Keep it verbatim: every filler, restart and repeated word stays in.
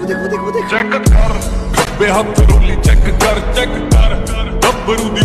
ਦੇਖੋ ਦੇਖੋ ਦੇਖੋ ਦੇਖੋ ਚੈੱਕ ਕਰ ਖੱਬੇ ਹੱਥ ਰੋਲੀ ਚੈੱਕ ਕਰ ਚੈੱਕ ਕਰ ਗੱਭਰੂ ਦੀ